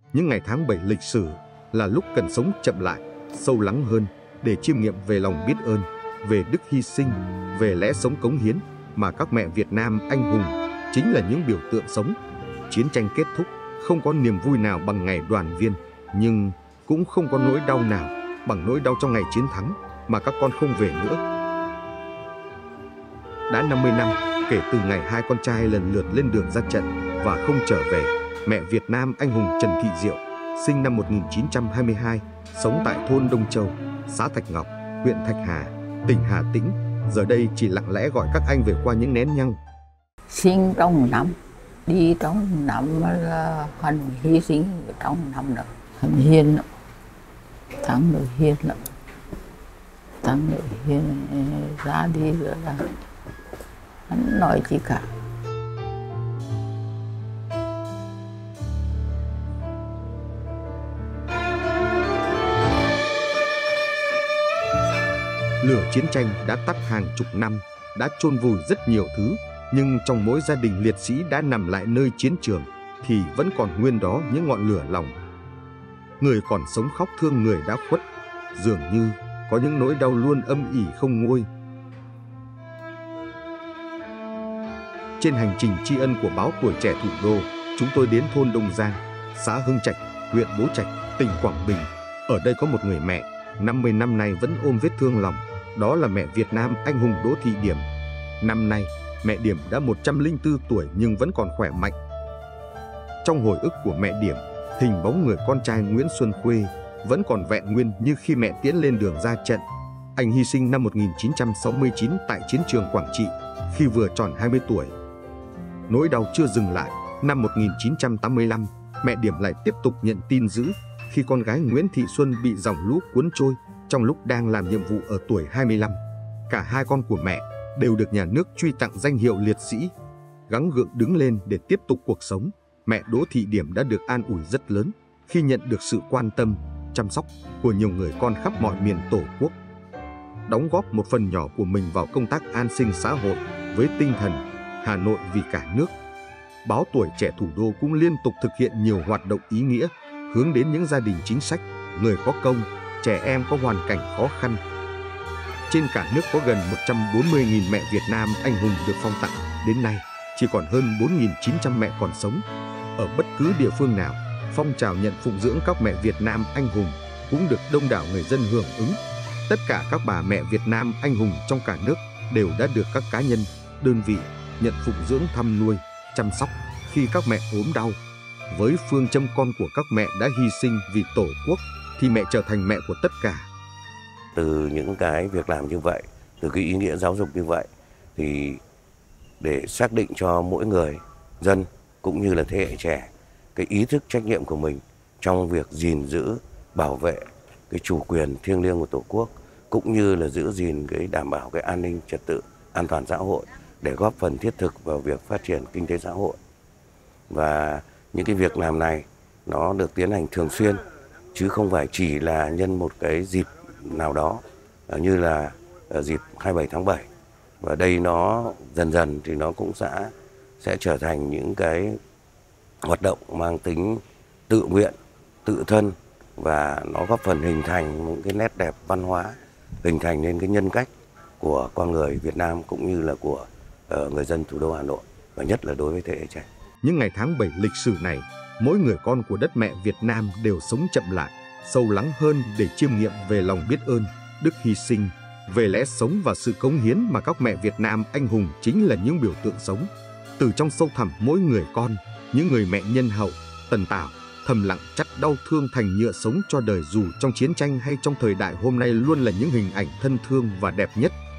Những ngày tháng 7 lịch sử là lúc cần sống chậm lại, sâu lắng hơn để chiêm nghiệm về lòng biết ơn, về đức hy sinh, về lẽ sống cống hiến mà các mẹ Việt Nam anh hùng chính là những biểu tượng sống. Chiến tranh kết thúc, không có niềm vui nào bằng ngày đoàn viên, nhưng cũng không có nỗi đau nào bằng nỗi đau trong ngày chiến thắng mà các con không về nữa. Đã 50 năm kể từ ngày hai con trai lần lượt lên đường ra trận và không trở về, mẹ Việt Nam anh hùng Trần Thị Diệu, sinh năm 1922, sống tại thôn Đông Châu, xã Thạch Ngọc, huyện Thạch Hà, tỉnh Hà Tĩnh, giờ đây chỉ lặng lẽ gọi các anh về qua những nén nhang. Sinh trong năm, đi trong năm là hắn hy sinh trong năm đó. Hắn hiền lắm, thằng đội hiền lắm. Thằng đội hiền ra đi rồi là hắn nói gì cả. Lửa chiến tranh đã tắt hàng chục năm, đã chôn vùi rất nhiều thứ, nhưng trong mỗi gia đình liệt sĩ đã nằm lại nơi chiến trường thì vẫn còn nguyên đó những ngọn lửa lòng. Người còn sống khóc thương người đã khuất, dường như có những nỗi đau luôn âm ỉ không nguôi. Trên hành trình tri ân của báo Tuổi Trẻ Thủ đô, chúng tôi đến thôn Đông Giang, xã Hưng Trạch, huyện Bố Trạch, tỉnh Quảng Bình. Ở đây có một người mẹ, 50 năm nay vẫn ôm vết thương lòng, đó là mẹ Việt Nam anh hùng Đỗ Thị Điểm. Năm nay, mẹ Điểm đã 104 tuổi nhưng vẫn còn khỏe mạnh. Trong hồi ức của mẹ Điểm, hình bóng người con trai Nguyễn Xuân Khuê vẫn còn vẹn nguyên như khi mẹ tiến lên đường ra trận. Anh hy sinh năm 1969 tại chiến trường Quảng Trị khi vừa tròn 20 tuổi. Nỗi đau chưa dừng lại, năm 1985, mẹ Điểm lại tiếp tục nhận tin dữ khi con gái Nguyễn Thị Xuân bị dòng lũ cuốn trôi trong lúc đang làm nhiệm vụ ở tuổi 25. Cả hai con của mẹ đều được nhà nước truy tặng danh hiệu liệt sĩ. Gắng gượng đứng lên để tiếp tục cuộc sống, mẹ Đỗ Thị Điểm đã được an ủi rất lớn khi nhận được sự quan tâm, chăm sóc của nhiều người con khắp mọi miền Tổ quốc. Đóng góp một phần nhỏ của mình vào công tác an sinh xã hội với tinh thần Hà Nội vì cả nước, báo Tuổi Trẻ Thủ đô cũng liên tục thực hiện nhiều hoạt động ý nghĩa hướng đến những gia đình chính sách, người có công, trẻ em có hoàn cảnh khó khăn. Trên cả nước có gần 140.000 mẹ Việt Nam anh hùng được phong tặng, đến nay chỉ còn hơn 4.900 mẹ còn sống. Ở bất cứ địa phương nào, phong trào nhận phụng dưỡng các mẹ Việt Nam anh hùng cũng được đông đảo người dân hưởng ứng. Tất cả các bà mẹ Việt Nam anh hùng trong cả nước đều đã được các cá nhân, đơn vị nhận phụng dưỡng thăm nuôi, chăm sóc khi các mẹ ốm đau. Với phương châm con của các mẹ đã hy sinh vì Tổ quốc thì mẹ trở thành mẹ của tất cả. Từ những cái việc làm như vậy, từ cái ý nghĩa giáo dục như vậy thì để xác định cho mỗi người dân cũng như là thế hệ trẻ cái ý thức trách nhiệm của mình trong việc gìn giữ, bảo vệ cái chủ quyền thiêng liêng của Tổ quốc cũng như là giữ gìn cái đảm bảo cái an ninh trật tự, an toàn xã hội để góp phần thiết thực vào việc phát triển kinh tế xã hội. Và những cái việc làm này nó được tiến hành thường xuyên chứ không phải chỉ là nhân một cái dịp nào đó như là dịp 27 tháng 7. Và đây nó dần dần thì nó cũng sẽ trở thành những cái hoạt động mang tính tự nguyện, tự thân và nó góp phần hình thành những cái nét đẹp văn hóa, hình thành nên cái nhân cách của con người Việt Nam cũng như là của người dân thủ đô Hà Nội và nhất là đối với thế hệ trẻ. Những ngày tháng 7 lịch sử này, mỗi người con của đất mẹ Việt Nam đều sống chậm lại, sâu lắng hơn để chiêm nghiệm về lòng biết ơn, đức hy sinh, về lẽ sống và sự cống hiến mà các mẹ Việt Nam anh hùng chính là những biểu tượng sống. Từ trong sâu thẳm mỗi người con, những người mẹ nhân hậu, tần tảo, thầm lặng chắt đau thương thành nhựa sống cho đời dù trong chiến tranh hay trong thời đại hôm nay luôn là những hình ảnh thân thương và đẹp nhất.